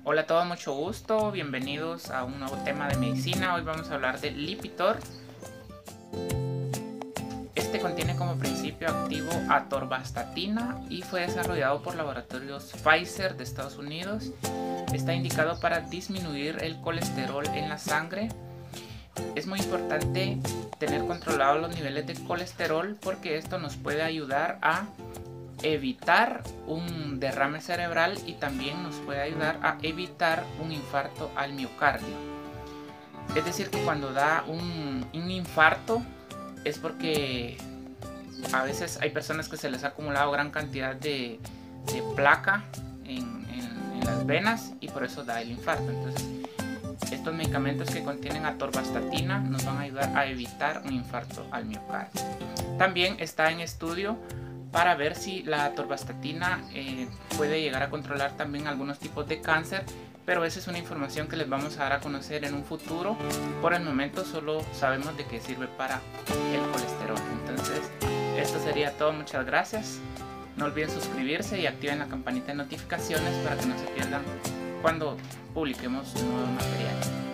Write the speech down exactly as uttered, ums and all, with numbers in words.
Hola a todos, mucho gusto, bienvenidos a un nuevo tema de medicina. Hoy vamos a hablar del Lipitor. Este contiene como principio activo atorvastatina y fue desarrollado por laboratorios Pfizer de Estados Unidos. Está indicado para disminuir el colesterol en la sangre. Es muy importante tener controlados los niveles de colesterol porque esto nos puede ayudar a evitar un derrame cerebral y también nos puede ayudar a evitar un infarto al miocardio. Es decir, que cuando da un, un infarto es porque a veces hay personas que se les ha acumulado gran cantidad de, de placa en, en, en las venas y por eso da el infarto. Entonces, estos medicamentos que contienen atorvastatina nos van a ayudar a evitar un infarto al miocardio. También está en estudio para ver si la atorvastatina eh, puede llegar a controlar también algunos tipos de cáncer, pero esa es una información que les vamos a dar a conocer en un futuro. Por el momento solo sabemos de que sirve para el colesterol. Entonces, esto sería todo, muchas gracias. No olviden suscribirse y activen la campanita de notificaciones para que no se pierdan cuando publiquemos nuevo material.